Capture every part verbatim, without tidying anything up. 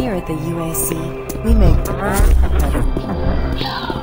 Here at the U A C, we make better.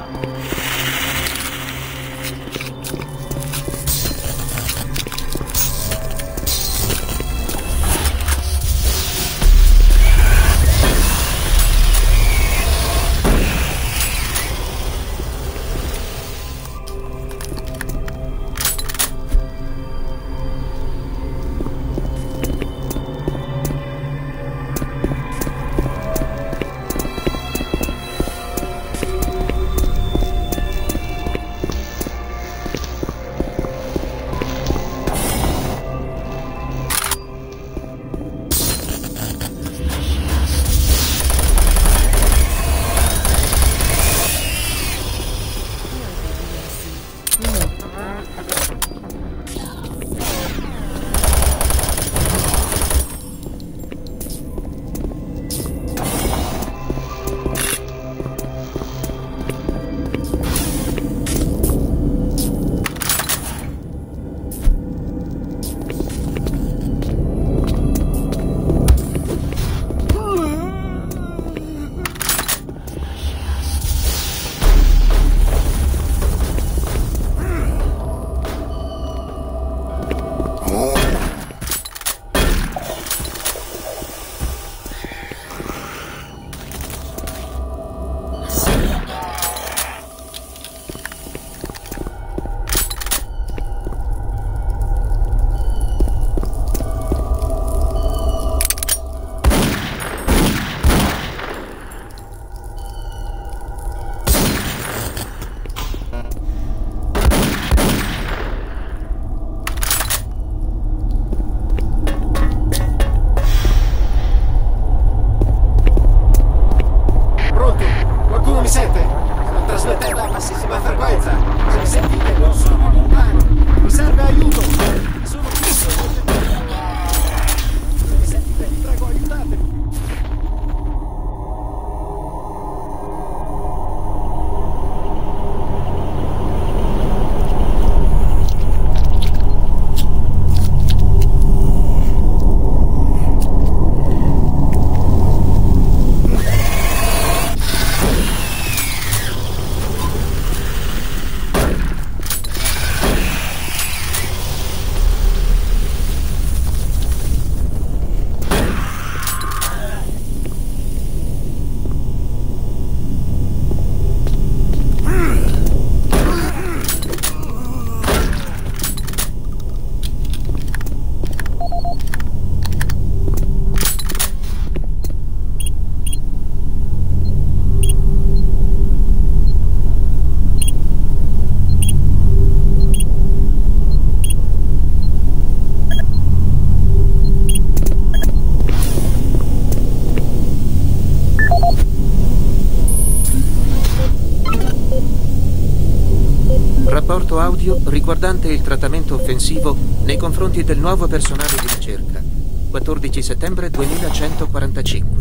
Rapporto audio riguardante il trattamento offensivo nei confronti del nuovo personale di ricerca. quattordici settembre duemilacentoquarantacinque.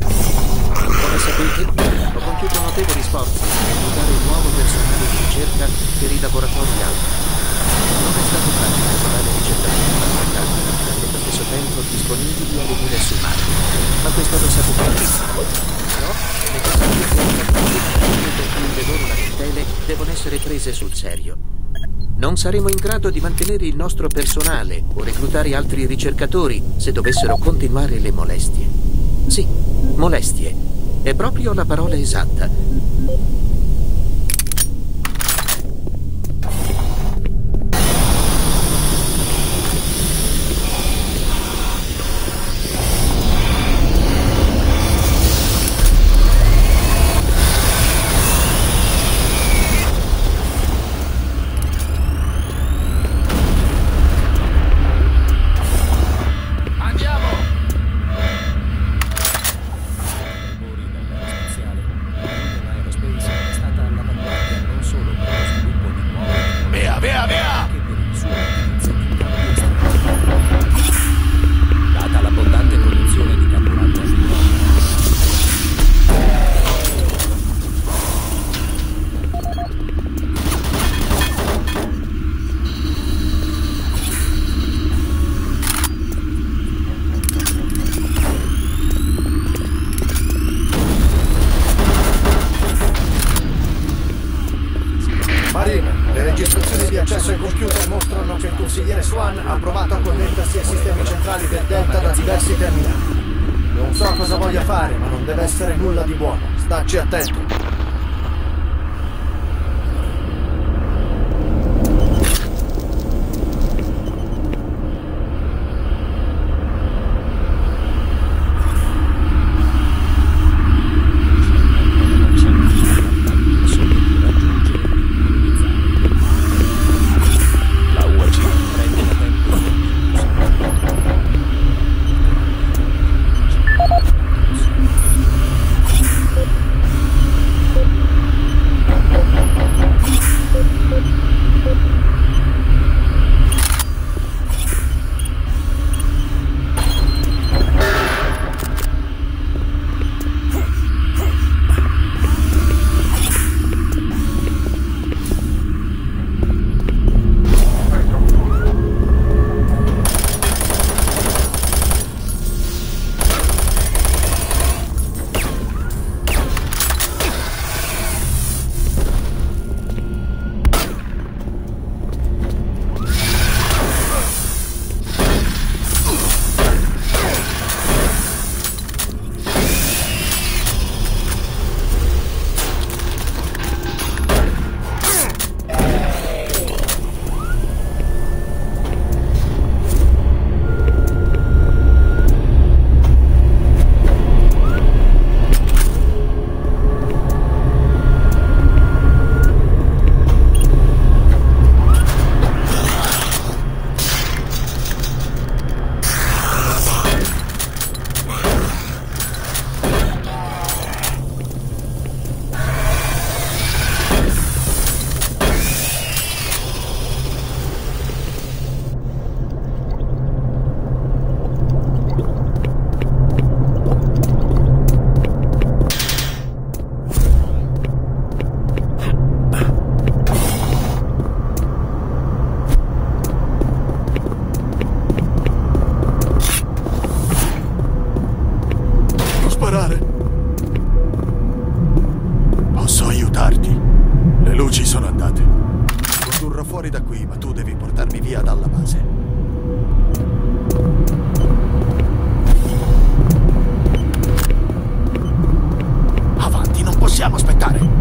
Come sapete, ho compiuto notevoli sforzi per aiutare il nuovo personale di ricerca per i laboratori alfa. Non è stato facile trovare ricercatori qualificati e allo stesso tempo disponibili a venire su Marte, ma questo lo sapete. Però le cose per cui le loro lamentele devono essere prese sul serio. Non saremo in grado di mantenere il nostro personale o reclutare altri ricercatori se dovessero continuare le molestie. Sì, molestie. È proprio la parola esatta. Space Marine, le registrazioni di accesso ai computer mostrano che il consigliere Swan ha provato a connettersi ai sistemi centrali del Delta da diversi terminali. Non so cosa voglia fare, ma non deve essere nulla di buono. Stacci attento. Posso aiutarti. Le luci sono andate. Condurrò fuori da qui, ma tu devi portarmi via dalla base. Avanti, non possiamo aspettare.